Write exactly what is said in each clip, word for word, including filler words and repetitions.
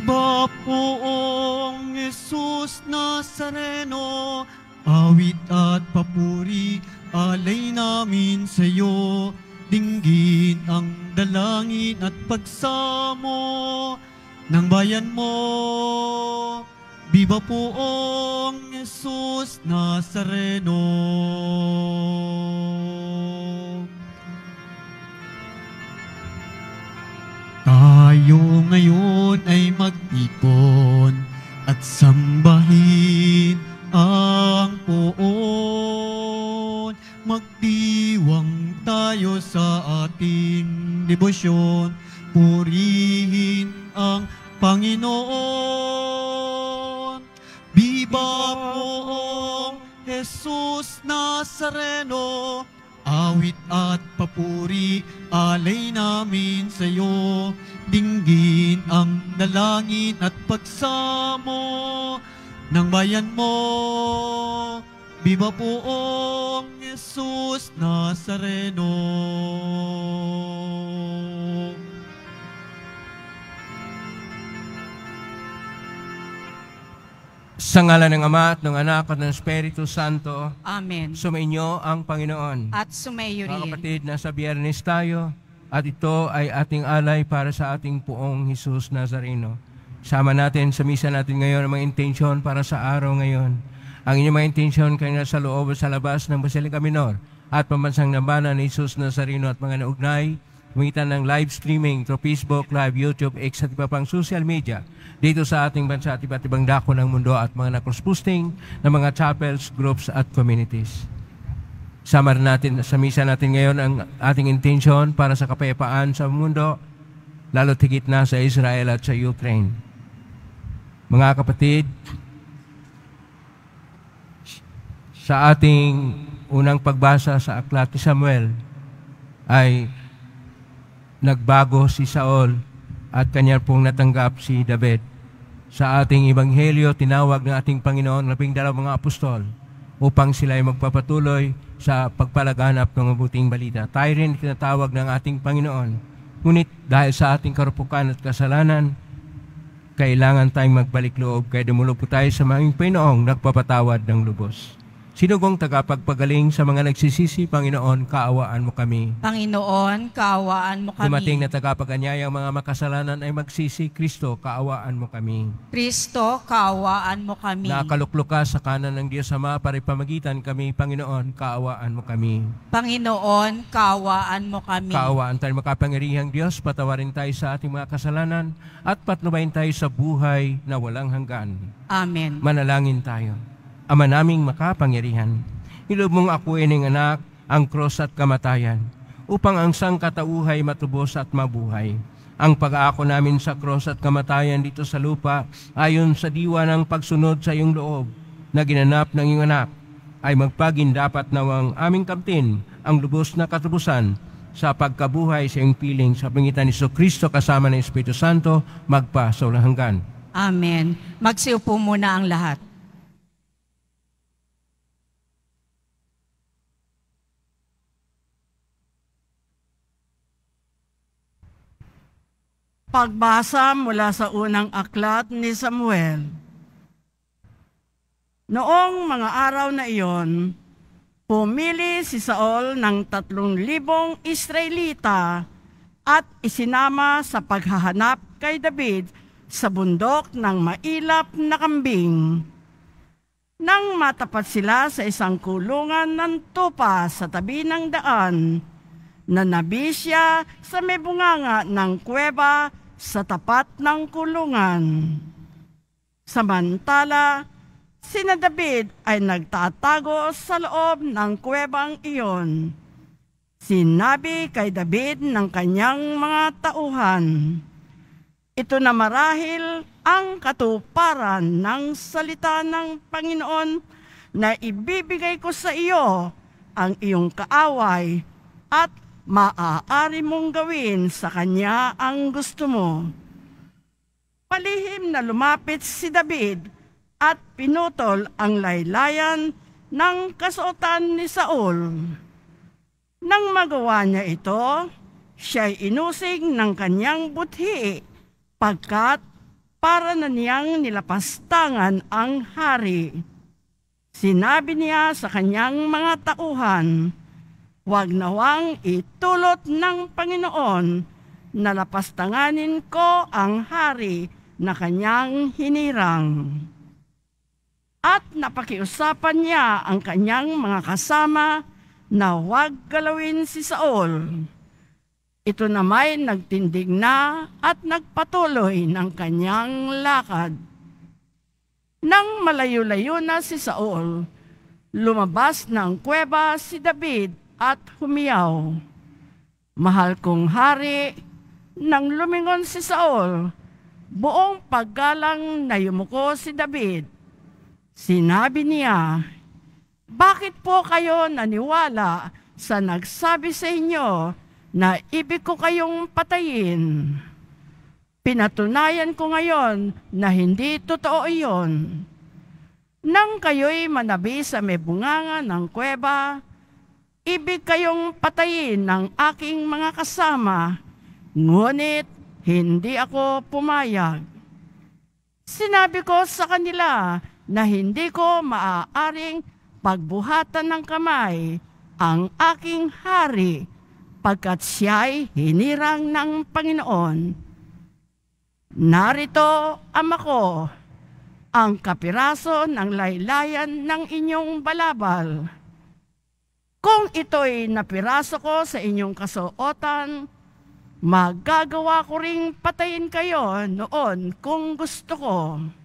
Viva poong Jesus Nazareno, awit at papuri, alay namin sa iyo. Dinggin ang dalangin at pagsamo ng bayan mo. Viva poong Jesus Nazareno. Tayo ngayon ay magtipon at sambahin ang poon. Magdiwang tayo sa ating debosyon, purihin ang Panginoon. Viva poong Jesus Nazareno, awit at papuri, alay namin sa iyo. Dinggin ang dalangin at pagsamo ng bayan mo. Viva poong Jesus Nazareno. Sa ngalan ng Ama at ng Anak at ng Espiritu Santo. Amen. Sumainyo ang Panginoon. At sumayo rin. Mga kapatid, nasa Biyernes tayo at ito ay ating alay para sa ating poong Jesus Nazareno. Sama natin sa misa natin ngayon ang mga intensyon para sa araw ngayon. Ang inyong mga intensyon kayo sa loob o sa labas ng Basilica Minor at pambansang nambanan ni Jesus Nazareno at mga naugnay, umitan ng live streaming through Facebook, Live, YouTube, X at iba pang social media dito sa ating bansa at iba't ibang dako ng mundo at mga na-cross-posting ng mga chapels, groups at communities. Sama natin sa misa natin ngayon ang ating intensyon para sa kapayapaan sa mundo, lalo tigit na sa Israel at sa Ukraine. Mga kapatid, sa ating unang pagbasa sa aklat ni Samuel ay nagbago si Saul at kanya pong natanggap si David. Sa ating ebanghelyo, tinawag ng ating Panginoon labing dalawang mga apostol upang sila ay magpapatuloy sa pagpalaganap ng mabuting balita. Tayo rin tinatawag ng ating Panginoon. Ngunit dahil sa ating karupukan at kasalanan, kailangan tayong magbalik loob, kaya dumulog po tayo sa mga Panginoong nagpapatawad ng lubos. Sino kong tagapagpagaling sa mga nagsisisi, Panginoon, kaawaan mo kami. Panginoon, kaawaan mo kami. Dumating na tagapaganyaya ang mga makasalanan ay magsisi, Kristo, kaawaan mo kami. Kristo, kaawaan mo kami. Nakaluklok ka sa kanan ng Diyos Ama para ipamagitan kami, Panginoon, kaawaan mo kami. Panginoon, kaawaan mo kami. Kaawaan tayo makapangyarihang Diyos, patawarin tayo sa ating mga kasalanan at patnubayin tayo sa buhay na walang hanggan. Amen. Manalangin tayo. Ama naming makapangyarihan, ilob mong akuin ng anak ang krus at kamatayan, upang ang sangkatauhay matubos at mabuhay. Ang pag-aako namin sa krus at kamatayan dito sa lupa, ayon sa diwa ng pagsunod sa iyong loob, na ginanap ng iyong anak, ay magpagindapat nawang aming kamtin ang lubos na katubusan sa pagkabuhay sa iyong piling sa pangitan ni Kristo kasama ng Espiritu Santo, magpa sa walang hanggan. Amen. Magsiupo muna ang lahat. Pagbasa mula sa unang aklat ni Samuel. Noong mga araw na iyon, pumili si Saul ng tatlong libong Israelita at isinama sa paghahanap kay David sa bundok ng mailap na kambing. Nang matapat sila sa isang kulungan ng tupa sa tabi ng daan, nanabi siya sa may bunganga ng kuweba sa tapat ng kulungan. Samantala, sina David ay nagtatago sa loob ng kuwebang iyon. Sinabi kay David ng kanyang mga tauhan, "Ito na marahil ang katuparan ng salita ng Panginoon na ibibigay ko sa iyo ang iyong kaaway at maaari mong gawin sa kanya ang gusto mo." Palihim na lumapit si David at pinutol ang laylayan ng kasuotan ni Saul. Nang magawa niya ito, siya'y inusig ng kanyang buthi, pagkat para na niyang nilapastangan ang hari. Sinabi niya sa kanyang mga tauhan, "Huwag nawang itulot ng Panginoon na lapastanganin ko ang hari na kanyang hinirang." At napakiusapan niya ang kanyang mga kasama na huwag galawin si Saul. Ito namay nagtindig na at nagpatuloy ng kanyang lakad. Nang malayo-layo na si Saul, lumabas ng kuweba si David at humiyaw, "Mahal kong hari." Nang lumingon si Saul, buong paggalang na yumuko si David. Sinabi niya, "Bakit po kayo naniwala sa nagsabi sa inyo na ibig ko kayong patayin? Pinatunayan ko ngayon na hindi totoo iyon. Nang kayo'y manabi sa may bunganga ng kuweba, ibig kayong patayin ng aking mga kasama, ngunit hindi ako pumayag. Sinabi ko sa kanila na hindi ko maaaring pagbuhatan ng kamay ang aking hari pagkat siya'y hinirang ng Panginoon. Narito, ama ko, ang kapiraso ng laylayan ng inyong balabal. Kung ito'y napiraso ko sa inyong kasuotan, magagawa ko ring patayin kayo noon kung gusto ko.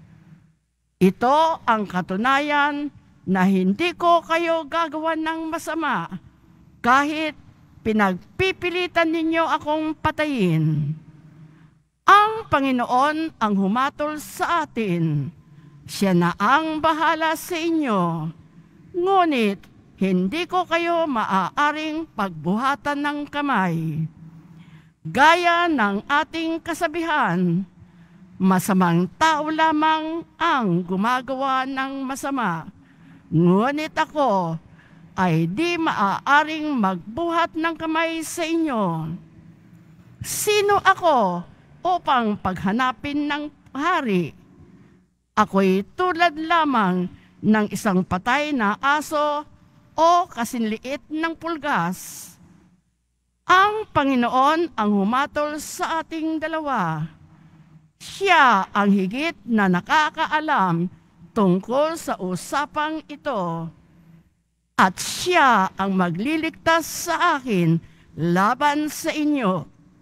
Ito ang katunayan na hindi ko kayo gagawan ng masama kahit pinagpipilitan ninyo akong patayin. Ang Panginoon ang humatol sa atin. Siya na ang bahala sa inyo. Ngunit hindi ko kayo maaaring pagbuhatan ng kamay. Gaya ng ating kasabihan, masamang tao lamang ang gumagawa ng masama. Ngunit ako ay di maaaring magbuhat ng kamay sa inyo. Sino ako upang paghanapin ng hari? Ako'y tulad lamang ng isang patay na aso o kasinliit ng pulgas. Ang Panginoon ang humatol sa ating dalawa. Siya ang higit na nakakaalam tungkol sa usapang ito. At siya ang magliligtas sa akin laban sa inyo.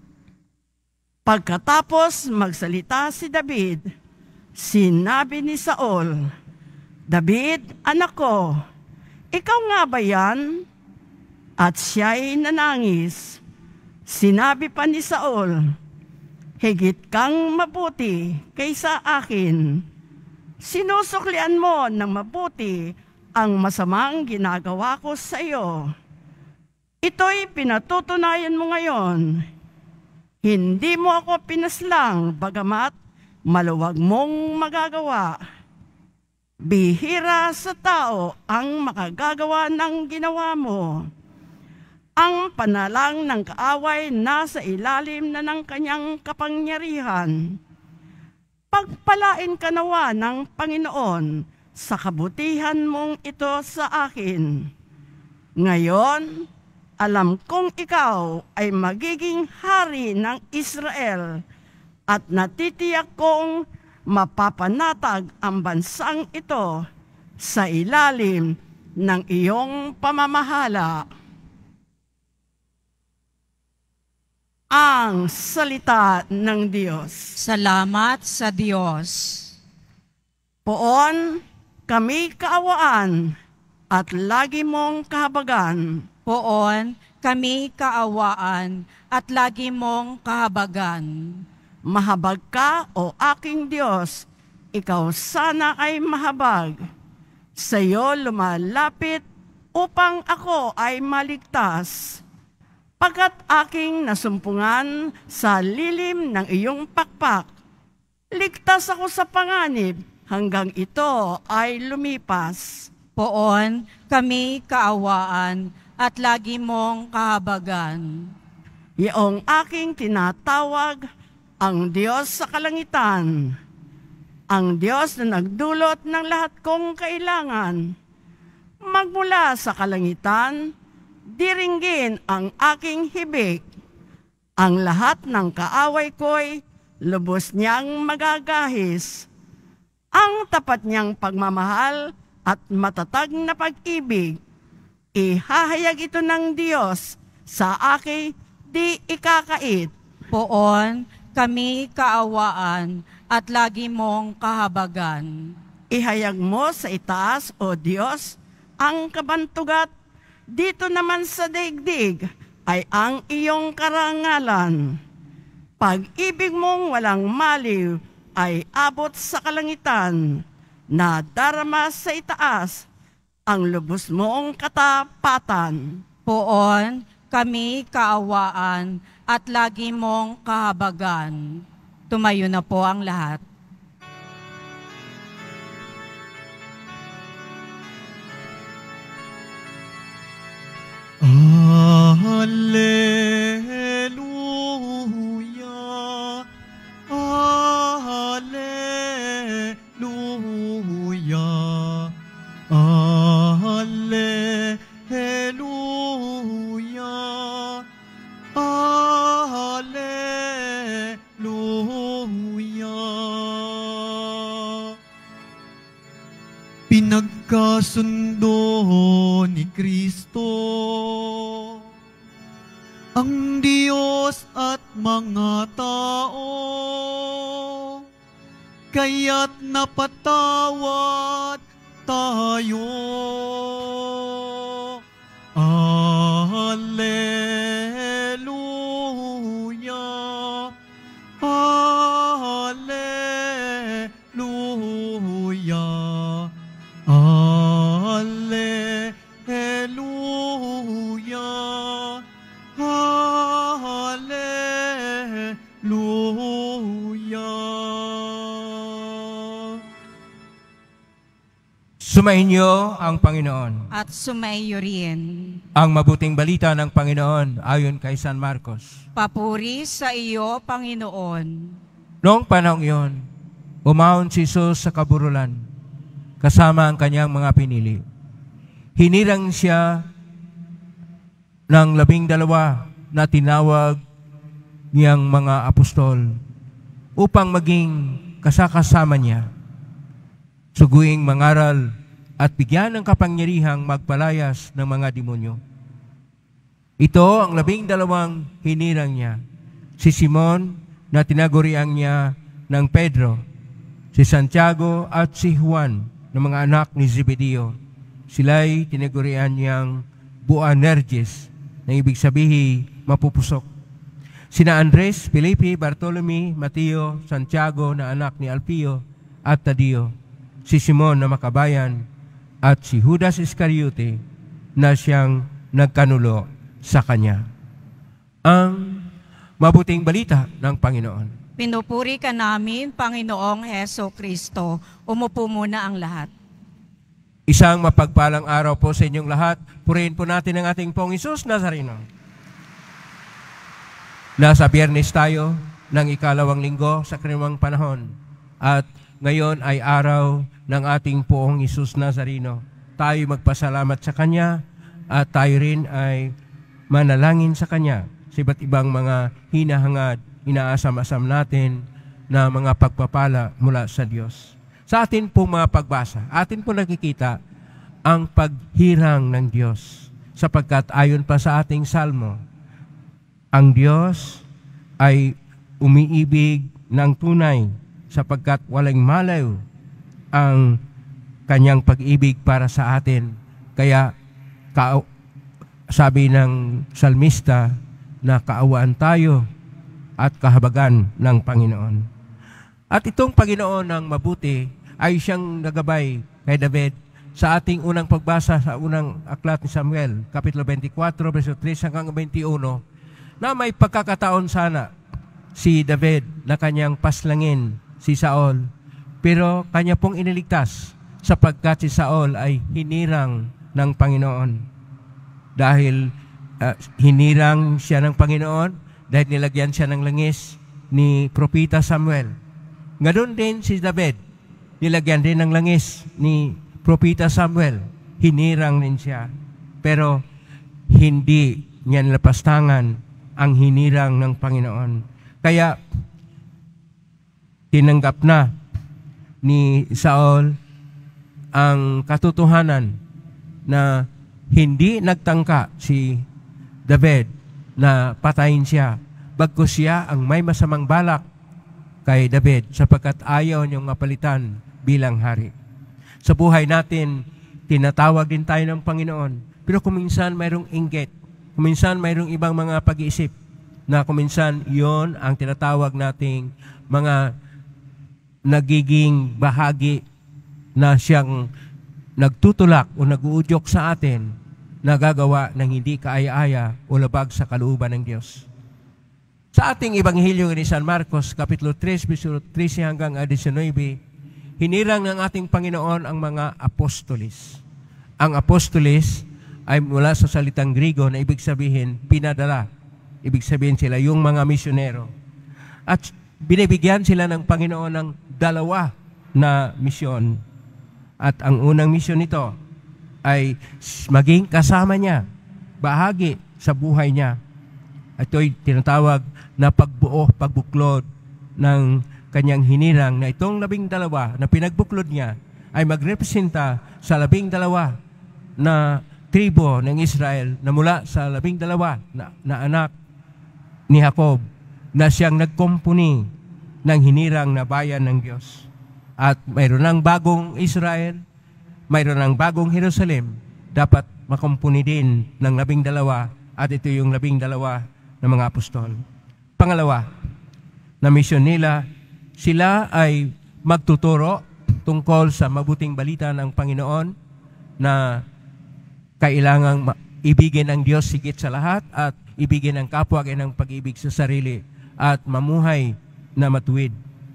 Pagkatapos magsalita si David, sinabi ni Saul, "David, anak ko, ikaw nga ba yan?" At siya'y nanangis. Sinabi pa ni Saul, "Higit kang mabuti kaysa akin. Sinusuklian mo ng mabuti ang masamang ginagawa ko sa iyo. Ito'y pinatutunayan mo ngayon. Hindi mo ako pinaslang bagamat maluwag mong magagawa. Bihira sa tao ang makagagawa ng ginawa mo. Ang panalang ng kaaway nasa ilalim na ng kanyang kapangyarihan. Pagpalain ka nawa ng Panginoon sa kabutihan mong ito sa akin. Ngayon, alam kong ikaw ay magiging hari ng Israel at natitiyak kong mapapanatag ang bansang ito sa ilalim ng iyong pamamahala." Ang salita ng Diyos. Salamat sa Diyos. Poon, kami kaawaan at lagi mong kahabagan. Poon, kami kaawaan at lagi mong kahabagan. Mahabag ka, o aking Diyos, ikaw sana ay mahabag. Sa iyo lumalapit upang ako ay maligtas. Pagkat aking nasumpungan sa lilim ng iyong pakpak, ligtas ako sa panganib hanggang ito ay lumipas. Poon, kami kaawaan at lagi mong kahabagan. Iyong aking tinatawag, ang Diyos sa kalangitan. ang Diyos na nagdulot ng lahat kong kailangan. Magmula sa kalangitan, diringgin ang aking hibik. Ang lahat ng kaaway ko'y lubos niyang magagahis. Ang tapat niyang pagmamahal at matatag na pag-ibig, ihahayag ito ng Diyos sa aking di ikakait. Poon kami kaawaan at lagi mong kahabagan. Ihayag mo sa itaas, O Diyos, ang kabantugat. Dito naman sa daigdig ay ang iyong karangalan. Pag-ibig mong walang maliw ay abot sa kalangitan, na darama sa itaas ang lubos mong katapatan. Poon kami kaawaan at lagi mong kahabagan. Tumayo na po ang lahat. Alleluia, Alleluia, Alleluia, Alleluia. Pinagkasundo ni Kristo ang Diyos at mga tao, kaya't napatawad tayo. Alleluia, Alleluia, Alleluia, Alleluia. Sumainyo ang Panginoon. At sumaiyo rin. Ang mabuting balita ng Panginoon ayon kay San Marcos. Papuri sa iyo, Panginoon. Noong panahong iyon, umahon si Jesus sa kaburulan, kasama ang kanyang mga pinili. Hinirang siya ng labing dalawa na tinawag niyang mga apostol upang maging kasakasama niya, suguing mangaral at bigyan ng kapangyarihang magpalayas ng mga demonyo. Ito ang labing dalawang hinirang niya: si Simon na tinagurian niya ng Pedro, si Santiago at si Juan na mga anak ni Zebedeo. Sila'y tinagurian niyang Boanerges, na ibig sabihin mapupusok. Sina Andres, Felipe, Bartolome, Mateo, Santiago na anak ni Alpio at Tadio, si Simon na makabayan, at si Judas Iscariote na siyang nagkanulo sa kanya. Ang mabuting balita ng Panginoon. Pinupuri ka namin, Panginoong Heso Kristo. Umupo muna ang lahat. Isang mapagpalang araw po sa inyong lahat. Purihin po natin ang ating Pong Hesus Nazareno. Nasa Biyernes tayo ng ikalawang linggo sa kanilang panahon. At ngayon ay araw ng ating Poong Hesus Nazareno. Tayo magpasalamat sa Kanya at tayo rin ay manalangin sa Kanya sa iba't ibang mga hinahangad, inaasam-asam natin na mga pagpapala mula sa Diyos. Sa atin pong mga pagbasa, atin po nakikita ang paghirang ng Diyos, sapagkat ayon pa sa ating salmo, ang Diyos ay umiibig ng tunay sapagkat walang malayo ang kanyang pag-ibig para sa atin. Kaya ka, sabi ng salmista na kaawaan tayo at kahabagan ng Panginoon. At itong Panginoon ng mabuti ay siyang nagabay kay David sa ating unang pagbasa sa unang aklat ni Samuel, Kapitulo twenty-four, verso three hanggang twenty-one, na may pagkakataon sana si David na kanyang paslangin si Saul, pero kanya pong iniligtas sapagkat si Saul ay hinirang ng Panginoon. Dahil uh, hinirang siya ng Panginoon, dahil nilagyan siya ng langis ni Propeta Samuel. Ngayon din si David nilagyan din ng langis ni Propeta Samuel. Hinirang din siya. Pero hindi niya napastangan ang hinirang ng Panginoon. Kaya tinanggap na ni Saul ang katotohanan na hindi nagtangka si David na patayin siya. Bagkus siya ang may masamang balak kay David sapagkat ayaw niyong mapalitan bilang hari. Sa buhay natin, tinatawag din tayo ng Panginoon. Pero kuminsan mayroong inggit. Kuminsan mayroong ibang mga pag-iisip na kuminsan yon ang tinatawag nating mga nagiging bahagi na siyang nagtutulak o nag-uudyok sa atin na gagawa ng hindi kaaya-aya o labag sa kalooban ng Diyos. Sa ating Ebanghelyo ni San Marcos, Kapitulo three, verso thirteen hanggang nineteen, hinirang ng ating Panginoon ang mga apostolis. Ang apostolis ay mula sa salitang Griego na ibig sabihin pinadala. Ibig sabihin sila yung mga misyonero. At binibigyan sila ng Panginoon ng dalawa na misyon. At ang unang misyon nito ay maging kasama niya, bahagi sa buhay niya. Ito'y tinatawag na pagbuo, pagbuklod ng kanyang hinirang na itong labing dalawa na pinagbuklod niya ay magrepresenta sa labing dalawa na tribo ng Israel na mula sa labing dalawa na, na anak ni Jacob na siyang nagkumpuni ng hinirang na bayan ng Diyos. At mayroon ng bagong Israel, mayroon ng bagong Jerusalem, dapat makumpuni din ng labing dalawa at ito yung labing dalawa ng mga apostol. Pangalawa, na misyon nila, sila ay magtuturo tungkol sa mabuting balita ng Panginoon na kailangang ibigin ang Diyos higit sa lahat at ibigin ang kapwa ng pag-ibig sa sarili at mamuhay na matuwid.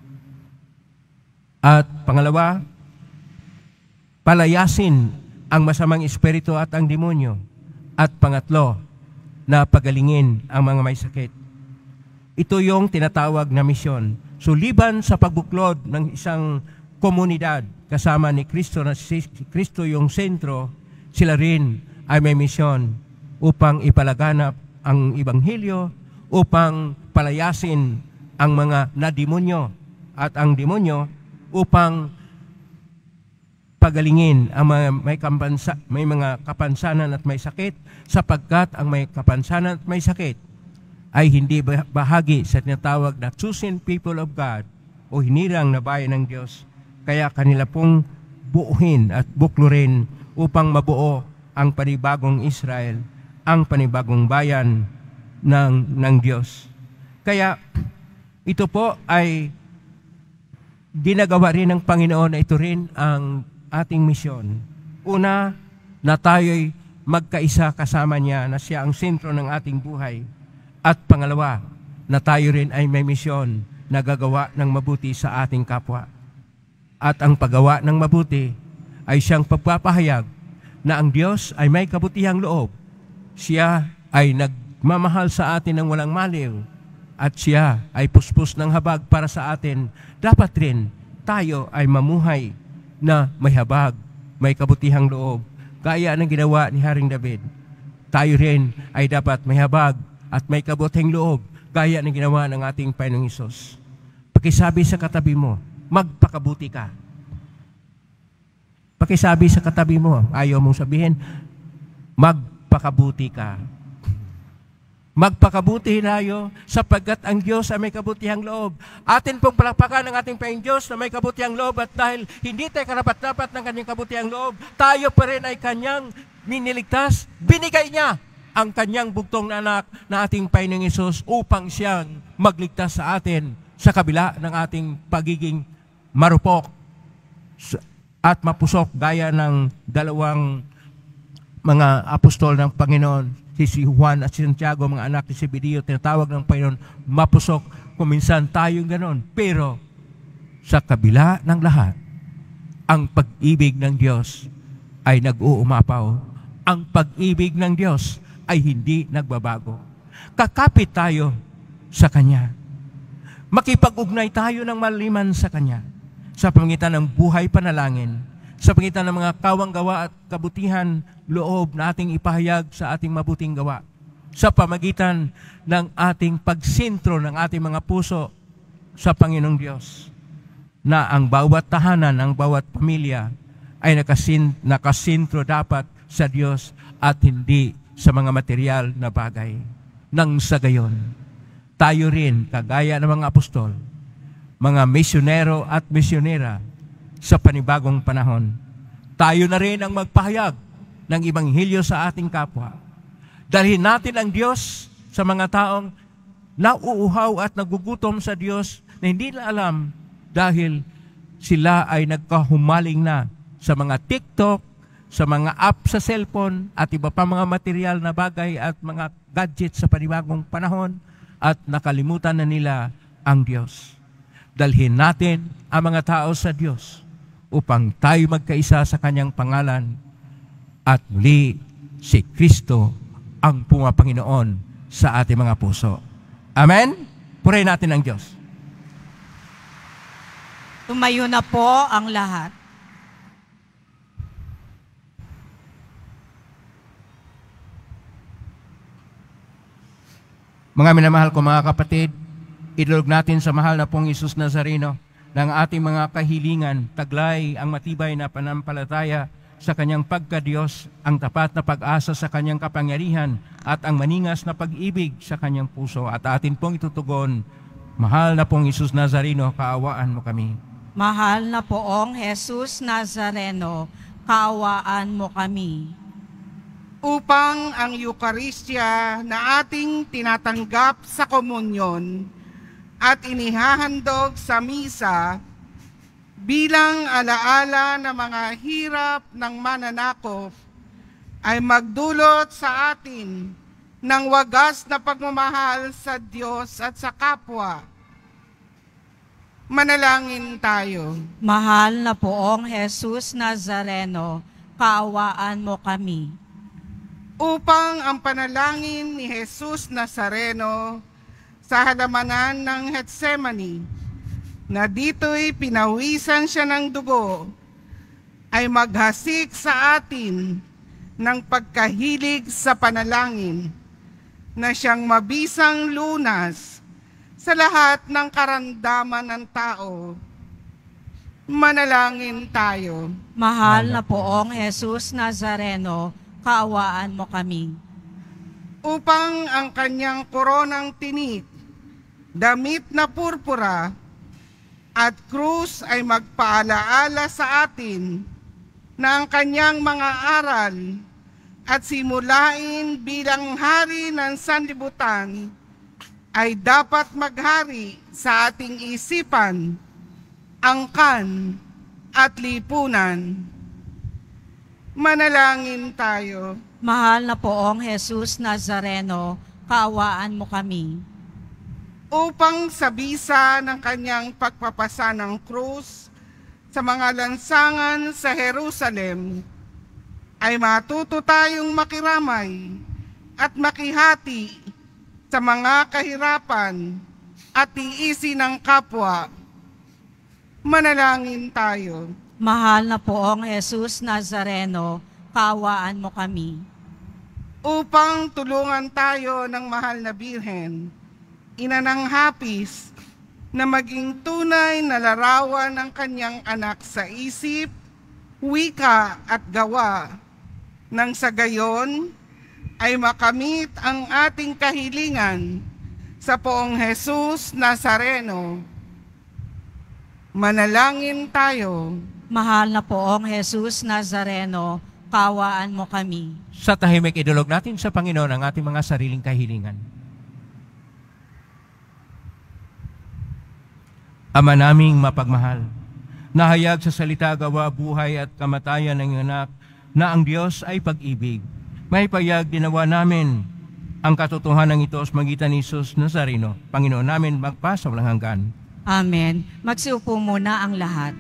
At pangalawa, palayasin ang masamang espiritu at ang demonyo. At pangatlo, na pagalingin ang mga may sakit. Ito yung tinatawag na misyon. So, liban sa pagbuklod ng isang komunidad kasama ni Kristo na si Kristo yung sentro, sila rin ay may misyon upang ipalaganap ang Ebanghelyo, upang palayasin ang mga nademonyo at ang demonyo upang pagalingin ang mga may, kampansa, may mga kapansanan at may sakit, sapagkat ang may kapansanan at may sakit ay hindi bahagi sa tinatawag na chosen people of God o hinirang na bayan ng Diyos. Kaya kanila pong buuhin at buklurin upang mabuo ang panibagong Israel, ang panibagong bayan ng, ng Diyos. Kaya ito po ay ginagawa rin ng Panginoon na ito rin ang ating misyon. Una, na tayo'y magkaisa kasama niya na siya ang sentro ng ating buhay. At pangalawa, na tayo rin ay may misyon na gagawa ng mabuti sa ating kapwa. At ang paggawa ng mabuti ay siyang pagpapahayag na ang Diyos ay may kabutihang loob. Siya ay nagmamahal sa atin ng walang maliw at siya ay puspos ng habag para sa atin. Dapat rin tayo ay mamuhay na may habag, may kabutihang loob. Gaya ng ginawa ni Haring David. Tayo rin ay dapat may habag at may kabutihang loob, gaya ng ginawa ng ating Panginoong Hesus. Pakisabi sa katabi mo, magpakabuti ka. Pakisabi sa katabi mo, ayaw mong sabihin, magpakabuti ka. Magpakabuti tayo sapagkat ang Diyos ay may kabutihang loob. Atin pong palakpakan ng ating Panginoong Diyos na may kabutihang loob at dahil hindi tayo karapat-dapat ng kanyang kabutihang loob, tayo pa rin ay kanyang miniligtas, binigay niya ang kanyang bugtong na anak na ating Panginoong Hesus upang siyang magligtas sa atin sa kabila ng ating pagiging marupok at mapusok gaya ng dalawang mga apostol ng Panginoon, si Juan at si Santiago, mga anak ni Zebedeo, tinatawag ng Panginoon, mapusok. Kuminsan tayong ganon. Pero sa kabila ng lahat, ang pag-ibig ng Diyos ay nag-uumapaw. Ang pag-ibig ng Diyos ay hindi nagbabago. Kakapit tayo sa Kanya. Makipag-ugnay tayo ng maliman sa Kanya. sa pamagitan ng buhay panalangin, sa pamagitan ng mga kawang gawa at kabutihan loob na ating ipahayag sa ating mabuting gawa, sa pamagitan ng ating pagsintro ng ating mga puso sa Panginoong Diyos, na ang bawat tahanan, ang bawat pamilya ay nakasin, nakasintro dapat sa Diyos at hindi sa mga material na bagay. Nang sa gayon, tayo rin, kagaya ng mga apostol, mga misyonero at misyonera sa panibagong panahon, tayo na rin ang magpahayag ng Ibanghilyo sa ating kapwa. Dalhin natin ang Diyos sa mga taong nauuhaw at nagugutom sa Diyos na hindi na alam dahil sila ay nagkahumaling na sa mga TikTok, sa mga app sa cellphone at iba pa mga material na bagay at mga gadgets sa panibagong panahon at nakalimutan na nila ang Diyos. Dalhin natin ang mga tao sa Diyos upang tayo magkaisa sa Kanyang pangalan at muli si Kristo ang pumapanginoon sa ating mga puso. Amen? Purihin natin ang Diyos. Tumayo na po ang lahat. Mga minamahal ko mga kapatid, idulog natin sa mahal na pong Isus Nazareno ng ating mga kahilingan, taglay ang matibay na panampalataya sa Kanyang pagka-Diyos, ang tapat na pag-asa sa Kanyang kapangyarihan at ang maningas na pag-ibig sa Kanyang puso. At atin pong itutugon, mahal na pong Isus Nazareno, kaawaan mo kami. Mahal na poong Jesus Nazareno, kaawaan mo kami. Upang ang Eukaristya na ating tinatanggap sa komunyon at inihahandog sa misa bilang alaala ng mga hirap ng mananakop ay magdulot sa atin ng wagas na pagmamahal sa Diyos at sa kapwa. Manalangin tayo. Mahal na poong Jesus Nazareno, kaawaan mo kami. Upang ang panalangin ni Jesus Nazareno sa halamanan ng Getsemani, na dito'y pinawisan siya ng dugo, ay maghasik sa atin ng pagkahilig sa panalangin, na siyang mabisang lunas sa lahat ng karamdaman ng tao. Manalangin tayo. Mahal na poong Jesus Nazareno, kaawaan mo kami. Upang ang kanyang koronang tinik, damit na purpura, at krus ay magpaalaala sa atin na ang kanyang mga aral at simulain bilang hari ng sanlibutan ay dapat maghari sa ating isipan, angkan at lipunan. Manalangin tayo. Mahal na poong Jesus Nazareno, kaawaan mo kami. Upang sa bisa ng kanyang pagpapasa ng krus sa mga lansangan sa Jerusalem, ay matuto tayong makiramay at makihati sa mga kahirapan at tiisin ng kapwa. Manalangin tayo. Mahal na poong Jesus Nazareno, kaawaan mo kami. Upang tulungan tayo ng mahal na Birhen, ina ng hapis, na maging tunay na larawan ng kanyang anak sa isip, wika at gawa, nang sa gayon ay makamit ang ating kahilingan sa poong Jesus Nazareno. Manalangin tayo. Mahal na poong Jesus Nazareno, kaawaan mo kami. Sa tahimik, idulog natin sa Panginoon ang ating mga sariling kahilingan. Ama naming mapagmahal, nahayag sa salita, gawa, buhay at kamatayan ng iyong anak na ang Diyos ay pag-ibig. May payag dinawa namin ang katotohanan ito sa magitan ni Jesus Nazareno, Panginoon namin, magpasa walang hanggan. Amen. Magsiupo muna ang lahat.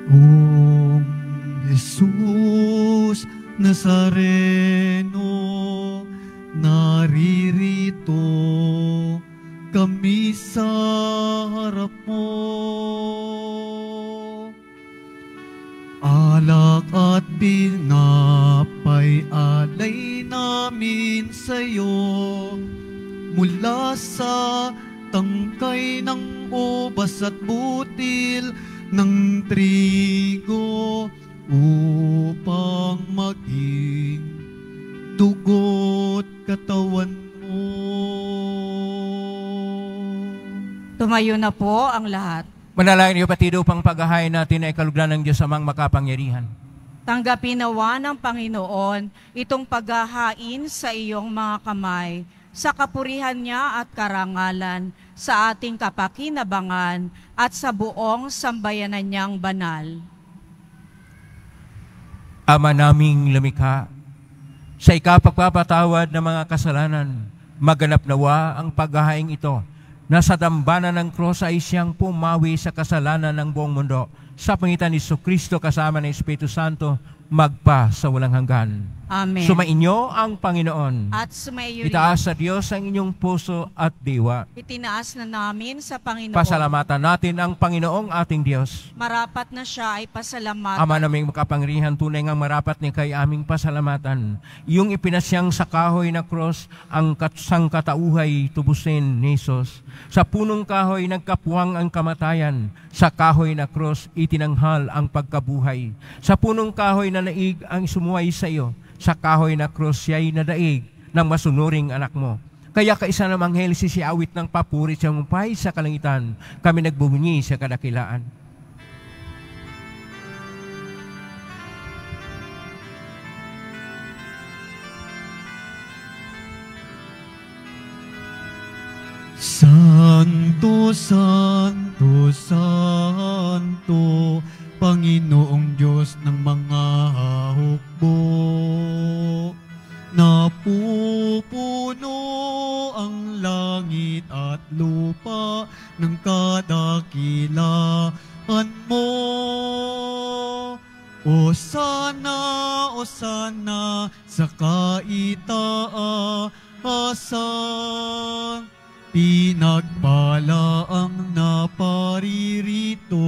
Om Jesus Nazareno, naririto kami sa harap mo. Alak at pinapay alay namin sa'yo, mula sa tangkay ng ubas at butil ng trigo, upang maging dugo't katawan mo. Tumayo na po ang lahat. Manalangin niyo pati upang paghahain natin ay kalugdan ng Diyos amang makapangyarihan. Tanggapin nawa ng Panginoon itong paghahain sa iyong mga kamay, sa kapurihan niya at karangalan, sa ating kapakinabangan at sa buong sambayanan niyang banal. Ama naming lumikha, sa ikapagpapatawad ng mga kasalanan, maganap nawa ang paghahaing ito na sa dambana ng krus ay siyang pumawi sa kasalanan ng buong mundo. Sa pangitan ni Jesucristo kasama ng Espiritu Santo, magpa sa walang hanggan. Amen. Sumainyo ang Panginoon. At sumaiyo rin. Itaas sa Diyos ang inyong puso at diwa. Itinaas na namin sa Panginoon. Pasalamatan natin ang Panginoong ating Diyos. Marapat na siya ay pasalamatan. Ama naming makapangyarihan, tunay ngang marapat ni kay aming pasalamatan. Yung ipinasyang sa kahoy na cross, ang katsang katauhay tubusin ni Jesus. Sa punong kahoy nagkapuwang ang kamatayan. Sa kahoy na cross itinanghal ang pagkabuhay. Sa punong kahoy na naig ang sumuway sa iyo. Sa kahoy na krus siya'y nadaig ng masunuring anak mo. Kaya kaisa namang anghel sisiawit ng papuri siyang umpay sa kalangitan, kami nagbubunyi sa kadakilaan. Santo, Santo, Santo, Panginoong Diyos ng mga hukbo, napupuno ang langit at lupa ng kadakilaan mo. O sana, o sana sa kaitaasan, pinagpala ang naparirito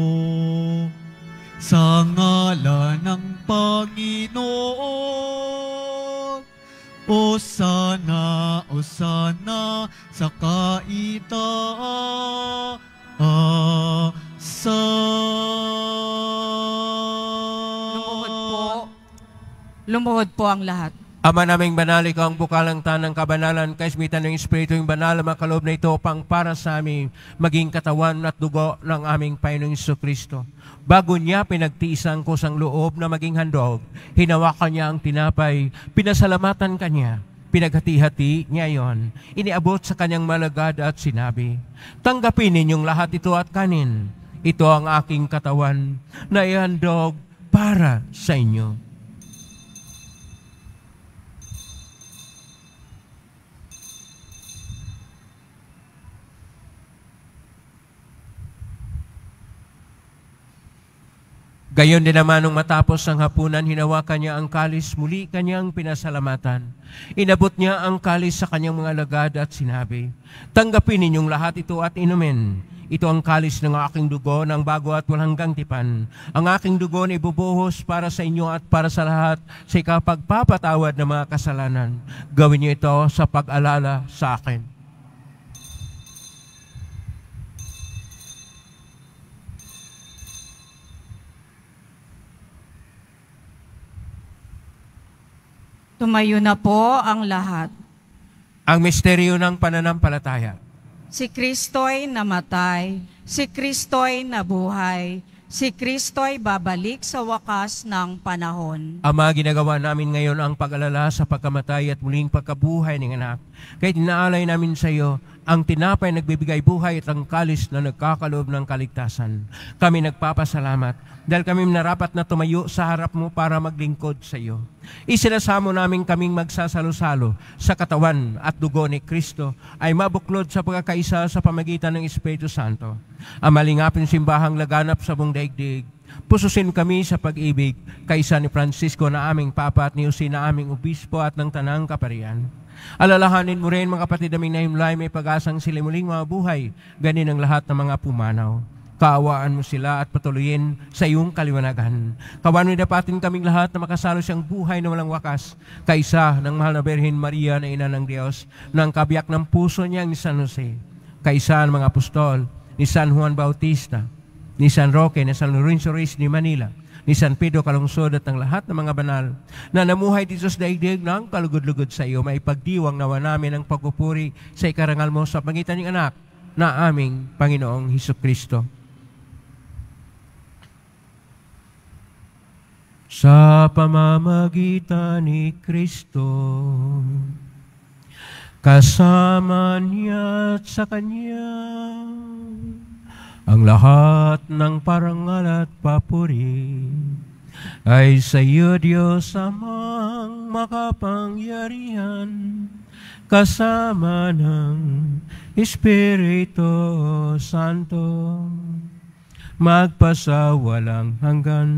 sa ngalan ng Panginoon. O sana, o sana sa kaitaasan. Lumuhod po. Lumuhod po ang lahat. Ama naming banal, ikaw ang bukalang tanang kabanalan, kaismitan ng Espiritu yung banal, makaloob na ito pang para sa amin maging katawan at dugo ng aming Panginoong Jesucristo. Bago niya pinagtiisang kusang loob na maging handog, hinawakan niya ang tinapay, pinasalamatan kanya, pinaghati-hati niya yon, iniabot sa kanyang malagad at sinabi, tanggapin ninyong lahat ito at kanin. Ito ang aking katawan na ihandog para sa inyo. Gayon din naman nung matapos ang hapunan, hinawakan niya ang kalis, muli kanyang pinasalamatan. Inabot niya ang kalis sa kanyang mga alagad at sinabi, tanggapin ninyong lahat ito at inumin. Ito ang kalis ng aking dugo ng bago at walang hanggang tipan. Ang aking dugo na ibubuhos para sa inyo at para sa lahat sa ikapagpapatawad ng mga kasalanan. Gawin niyo ito sa pag-alala sa akin. Tumayo na po ang lahat. Ang misteryo ng pananampalataya. Si Kristo'y namatay, si Kristo'y nabuhay, si Kristo'y babalik sa wakas ng panahon. Ama, ginagawa namin ngayon ang pag-alala sa pagkamatay at muling pagkabuhay ng anak. Kaya inaalay namin sa iyo ang tinapay nagbibigay buhay at ang kalis na nagkakaloob ng kaligtasan. Kami nagpapasalamat dahil kami narapat na tumayo sa harap mo para maglingkod sa iyo. Isinasamo namin kaming magsasalo-salo sa katawan at dugo ni Kristo ay mabuklod sa pagkakaisa sa pamagitan ng Espiritu Santo. Ang malingapin simbahang laganap sa buong daigdig, Pususin kami sa pag-ibig kaysa ni Francisco na aming Papa at ni Jose na aming Obispo at ng Tanang Kaparian. Alalahanin mo rin mga kapatid naming nahimlay may pag-asang sila muling mabuhay, ganin ang lahat ng mga pumanaw. Kaawaan mo sila at patuloyin sa iyong kaliwanagan. Kawan mo dapatin kaming lahat na makasalo siyang buhay na walang wakas kaysa ng mahal na Birhen Maria na ina ng Diyos, ng kabiyak ng puso niyang ni San Jose, kaysa ng mga apostol, ni San Juan Bautista, ni San Roque, ni San Lorenzo Reyes ni Manila, ni San Pedro Calungsod at ng lahat ng mga banal na namuhay dito sa daigdig ng kalugod-lugod sa iyo, may pagdiwang nawa namin ang pagpupuri sa ikarangal mo sa pangitan ng anak na aming Panginoong Hesukristo. Sa pamamagitan ni Kristo, kasama niya at sa Kanya, ang lahat ng parangal at papuri ay sa iyo, Diyos amang makapangyarihan, kasama ng Espiritu Santo, magpasawalang hanggan.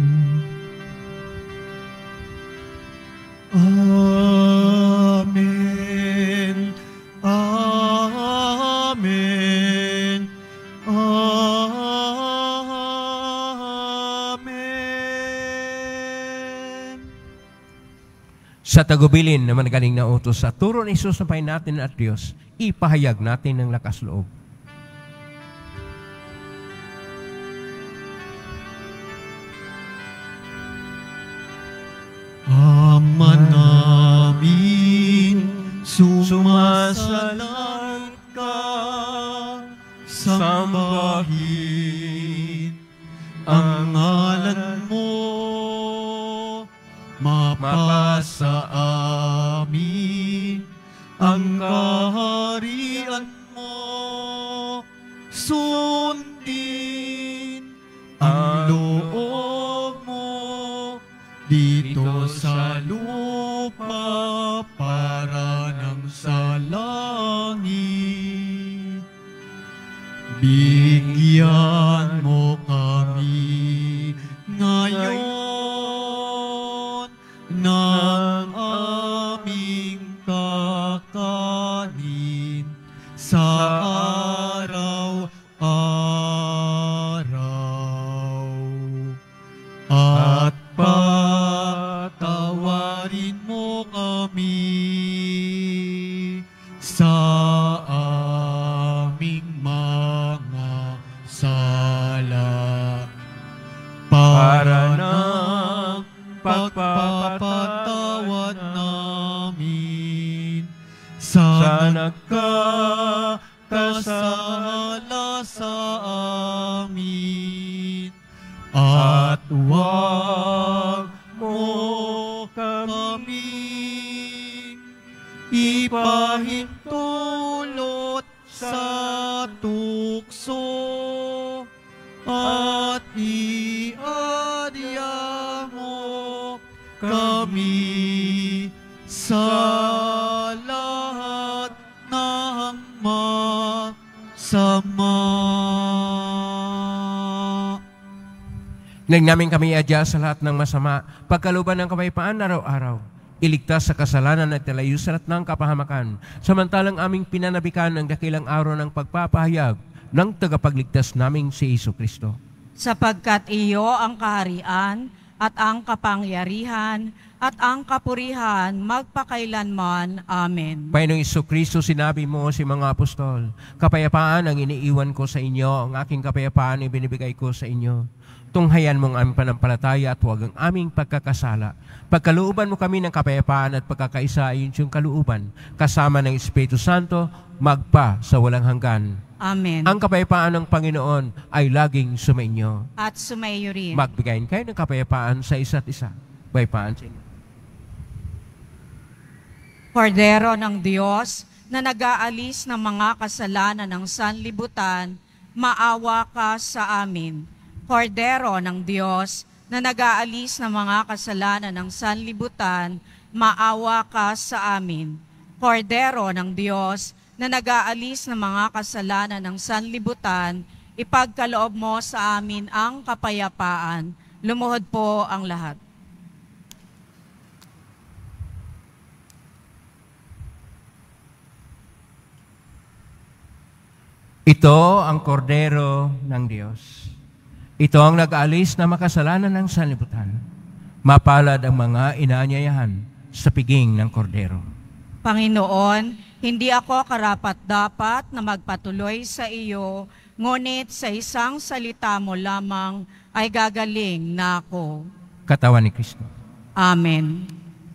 Amen. Amen. Amen. Sa tagubilin na managaling na utos sa turo ni Jesus na Panginoon natin at Diyos, ipahayag natin ng lakas loob. Ama namin, sumasalang ka, sambahin ang ngalan mo, mapasa amin ang kaharian mo, sundin ang loob mo dito sa lupa para nang sa langit. Bigyan mo kami ngayon ng aming kakanin sa araw-araw. At patawarin mo kami sa aming mga sala para ng pagpapatawad namin sa nagkakasala sa amin. At huwag mo kami ipahintulot sa tukso at iadya mo kami sa lahat ng masama. Nang namin kami adya sa lahat ng masama, pagkaluban ng kapayapaan araw-araw, iligtas sa kasalanan at ilayo sa lahat ng kapahamakan, samantalang aming pinanabikan ang dakilang araw ng pagpapahayag ng tagapagligtas naming si Jesucristo. Sapagkat iyo ang kaharian at ang kapangyarihan at ang kapurihan magpakailanman. Amen. Panginoong Jesucristo, sinabi mo si mga apostol, kapayapaan ang iniiwan ko sa inyo, ang aking kapayapaan ang binibigay ko sa inyo. Tunghayan mong aming panampalataya at huwag ang aming pagkakasala. Pagkalooban mo kami ng kapayapaan at pagkakaisa ayon sa iyong kalooban, kasama ng Espiritu Santo, magpa sa walang hanggan. Amen. Ang kapayapaan ng Panginoon ay laging sumainyo. At sumayo rin. Magbigayin kayo ng kapayapaan sa isa't isa. Kapayapaan sa inyo. Kordero ng Diyos na nag-aalis ng mga kasalanan ng sanlibutan, maawa ka sa amin. Kordero ng Diyos na nag-aalis ng mga kasalanan ng sanlibutan, maawa ka sa amin. Kordero ng Diyos na nag-aalis ng mga kasalanan ng sanlibutan, ipagkaloob mo sa amin ang kapayapaan. Lumuhod po ang lahat. Ito ang kordero ng Diyos. Ito ang nag-aalis na makasalanan ng sanlibutan. Mapalad ang mga inaanyayahan sa piging ng kordero. Panginoon, hindi ako karapat-dapat na magpatuloy sa iyo, ngunit sa isang salita mo lamang ay gagaling na ako. Katawan ni Kristo. Amen.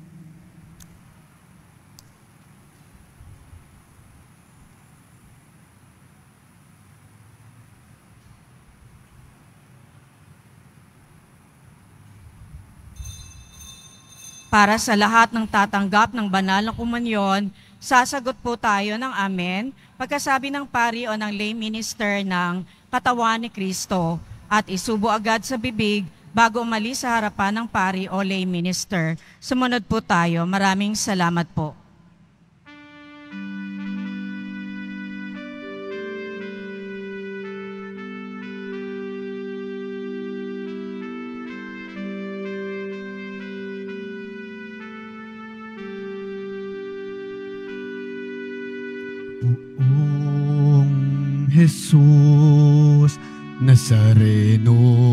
Para sa lahat ng tatanggap ng banal na komunyon, sasagot po tayo ng amen pagkasabi ng pari o ng lay minister ng katawan ni Kristo at isubo agad sa bibig bago umalis sa harapan ng pari o lay minister. Sumunod po tayo. Maraming salamat po. Buong Jesus Nazareno,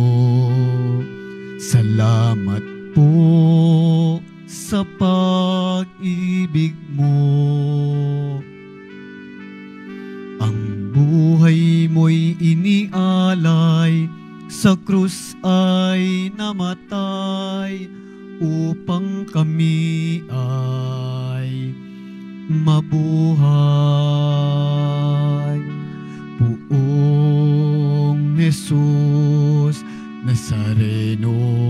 salamat po sa pag-ibig mo. Ang buhay mo'y inialay, sa krus ay namatay, upang kami ay mabuhay. Buong Jesus Nazareno,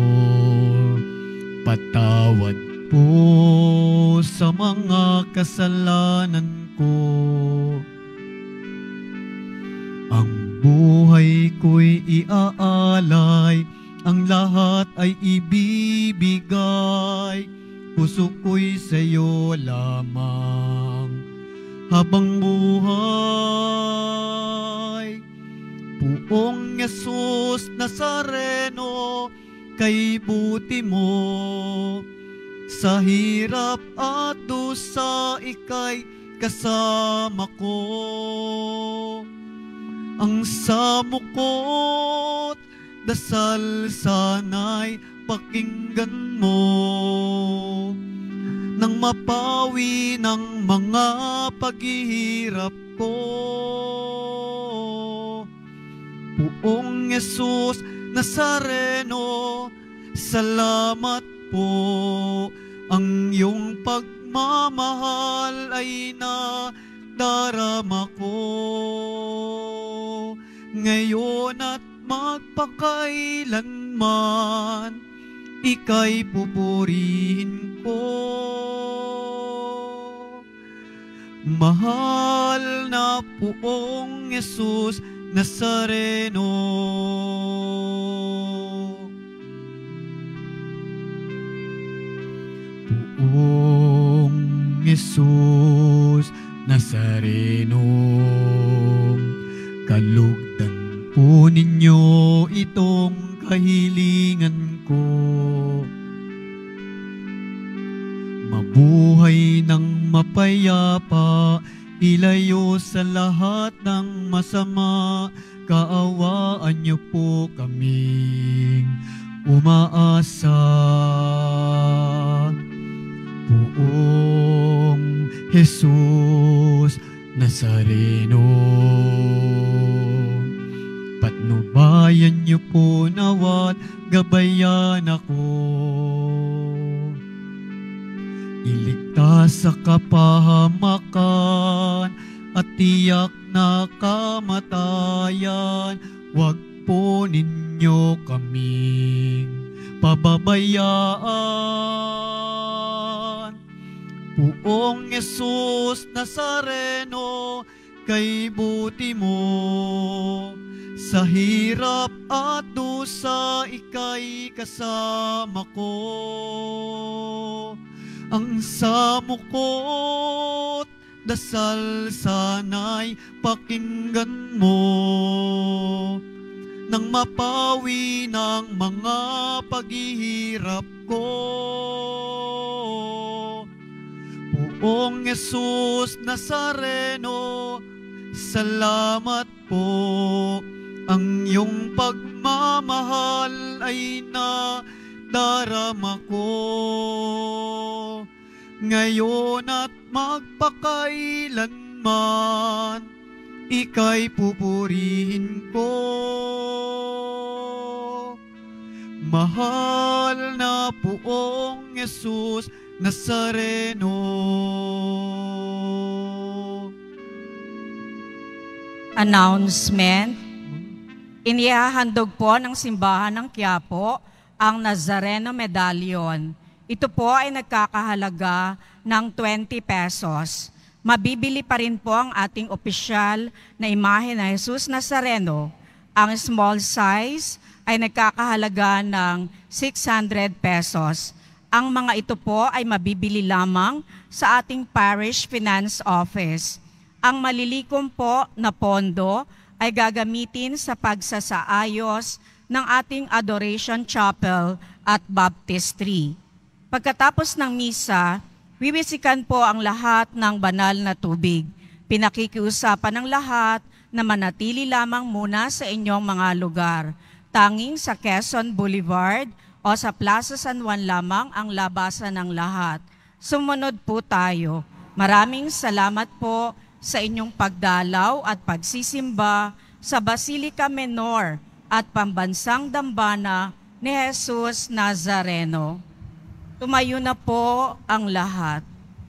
patawad po sa mga kasalanan ko. Ang buhay ko'y iaalay, ang lahat ay ibibigay, puso ko'y sa'yo lamang habang buhay. Buong Jesus Nazareno, kay buti mo, sa hirap at dusa ika'y kasama ko. Ang samukot, dasal sana'y pakinggan mo, nang mapawi ng mga paghihirap ko. Buong Jesus Nazareno, salamat po. Ang iyong pagmamahal ay nadarama ko, ngayon at magpakailanman, ika'y pupurihin ko. Mahal na Poong Jesus Nazareno, Poong Jesus Nazareno, kalugdan po ninyo itong kahilingan ko. Mabuhay ng mapayapa, ilayo sa lahat ng masama, kaawaan niyo po kaming umaasa. Buong Jesus Nazareno, patnubayan niyo po nawat gabayan ako. Iligtas sa kapahamakan at tiyak na kamatayan, wag po ninyo kaming pababayaan. Buong Jesus Nazareno, kay buti mo, sa hirap at dusa ika'y kasama ko. Ang samukot, dasal sana'y pakinggan mo, nang mapawi ng mga paghihirap ko. Poong Jesus Nazareno, salamat po. Ang iyong pagmamahal ay nadarama ko. Ngayon at magpakailanman, ika'y pupurihin ko. Mahal na Poong Jesus Nazareno. Announcement. Inihahandog po ng simbahan ng Quiapo ang Nazareno Medallion. Ito po ay nagkakahalaga ng twenty pesos. Mabibili pa rin po ang ating opisyal na imahe na Jesus Nazareno. Ang small size ay nagkakahalaga ng six hundred pesos. Ang mga ito po ay mabibili lamang sa ating parish finance office. Ang malilikom po na pondo ay gagamitin sa pagsasaayos ng ating Adoration Chapel at Baptistry. Pagkatapos ng misa, wiwisikan po ang lahat ng banal na tubig. Pinakikiusapan ng lahat na manatili lamang muna sa inyong mga lugar. Tanging sa Quezon Boulevard o sa Plaza San Juan lamang ang labasan ng lahat. Sumunod po tayo. Maraming salamat po sa inyong pagdalaw at pagsisimba sa Basilica Menor at Pambansang Dambana ni Jesus Nazareno. Tumayo na po ang lahat.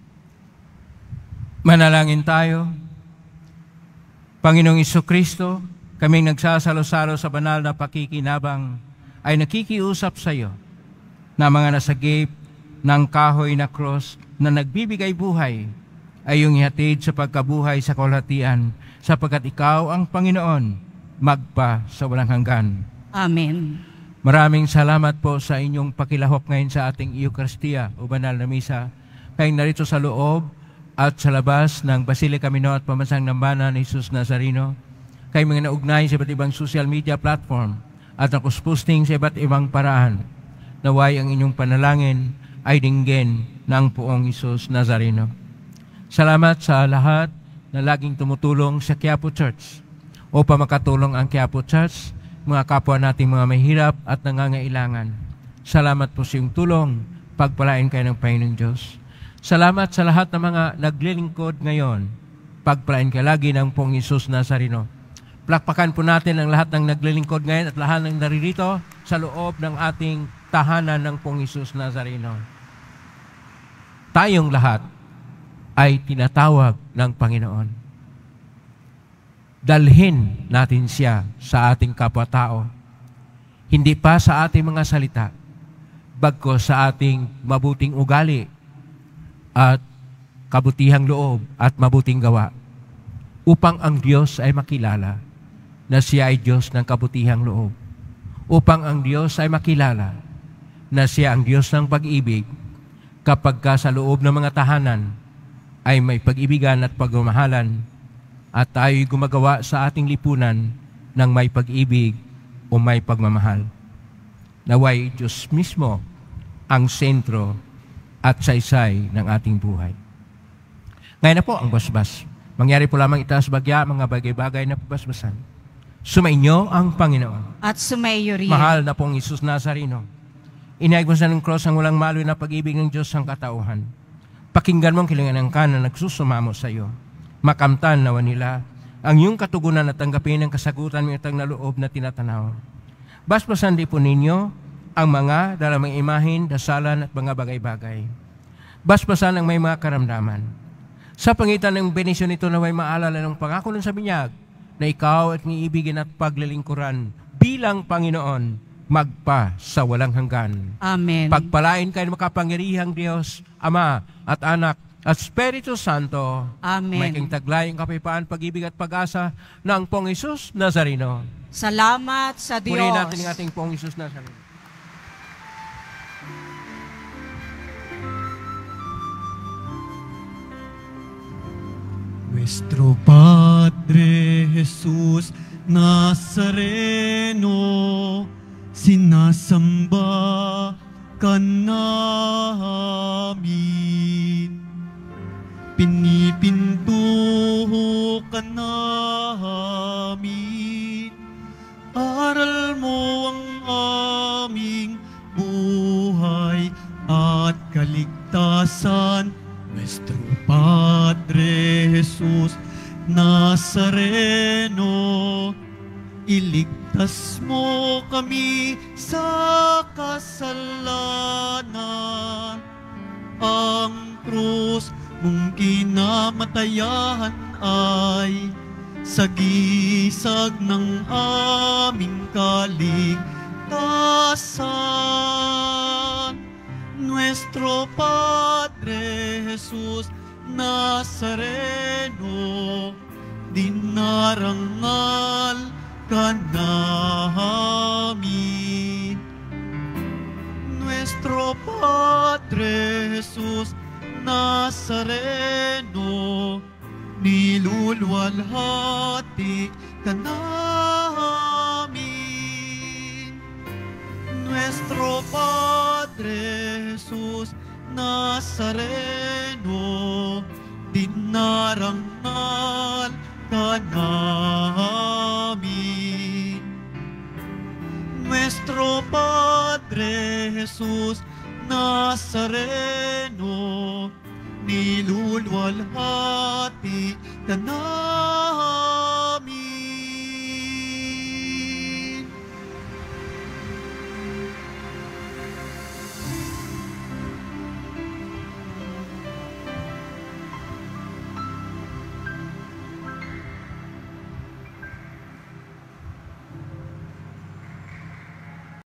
Manalangin tayo. Panginoong Jesucristo, kaming nagsasalo-salo sa banal na pakikinabang, ay nakikiusap sa iyo na mga nasagip ng kahoy na cross na nagbibigay buhay ay iyong ihatid sa pagkabuhay sa kalahatian, sapagkat ikaw ang Panginoon, magpa sa walang hanggan. Amen. Maraming salamat po sa inyong pakilahok ngayon sa ating Eucharistia o banal na misa. Kayong narito sa loob at sa labas ng Basilica Menor at Pambansang Dambana ni Jesus Nazareno. Kayong mga naugnay sa iba't ibang social media platform at nakusposting sa iba't ibang paraan. Naway ang inyong panalangin ay dinggin ng Poong Jesus Nazareno. Salamat sa lahat na laging tumutulong sa Quiapo Church upang makatulong ang Quiapo Church, mga kapwa nating mga mahirap at nangangailangan. Salamat po sa iyong tulong, pagpalain kayo ng Panginoong Diyos. Salamat sa lahat ng mga naglilingkod ngayon, pagpalain kayo lagi ng Poong Jesus Nazareno. Plakpakan po natin ang lahat ng naglilingkod ngayon at lahat ng naririto sa loob ng ating tahanan ng Poong Jesus Nazareno. Tayong lahat ay tinatawag ng Panginoon. Dalhin natin siya sa ating kapwa-tao. Hindi pa sa ating mga salita, bagkus sa ating mabuting ugali at kabutihang loob at mabuting gawa, upang ang Diyos ay makilala na siya ay Diyos ng kabutihang loob, upang ang Diyos ay makilala na siya ang Diyos ng pag-ibig, kapag ka sa loob ng mga tahanan ay may pag-ibigan at pagmamahalan, at tayo'y gumagawa sa ating lipunan ng may pag-ibig o may pagmamahal. Naway Diyos mismo ang sentro at saysay ng ating buhay. Ngayon na po ang basbas. Mangyari po lamang itaas bagya mga bagay-bagay na pabasbasan. Sumainyo ang Panginoon. At sumayo rin. Mahal na pong Jesus Nazareno, inayag mo sa ng cross ang walang maloy na pag-ibig ng Diyos ang katauhan. Pakinggan mong kilingan ka na nagsusumamo sa iyo. Makamtan nawa nila ang iyong katugunan at tanggapin ang kasagutan ng itang naloob na tinatanaw. Basbasan di po ninyo ang mga dalamang imahin, dasalan at mga bagay-bagay. Basbasan ang may mga karamdaman. Sa pangitan ng benisyon ito na may maalala ng pangako ng sa binyag na ikaw at niibigin at paglilingkuran bilang Panginoon magpa sa walang hanggan. Amen. Pagpalain kayo ng makapangyarihang Diyos, Ama at Anak at Espiritu Santo. Amen. May king taglayang kapayapaan, pag-ibig at pag-asa ng Poong Jesus Nazareno. Salamat sa Diyos. Purihin natin ang ating Poong Jesus Nazareno. Nuestro Padre Jesus Nazareno, sinasamba ka namin. Pinipinto ka namin. Aral mo ang aming buhay at kaligtasan. Nuestro Padre Jesus Nazareno, iligtas mo kami sa kasalanan. Ang krus mong kinamatayan ay sagisag ng aming kaligtasan. Nuestro Padre Jesus Nazareno, dinarangal ka namin. Nuestro Padre Jesus Nazareno, niluluwalhati ka namin. Nuestro Padre Jesus Nazareno, dinarangal ka namin. Nuestro Padre Jesus Nazareno, niluluwalhati ka namin.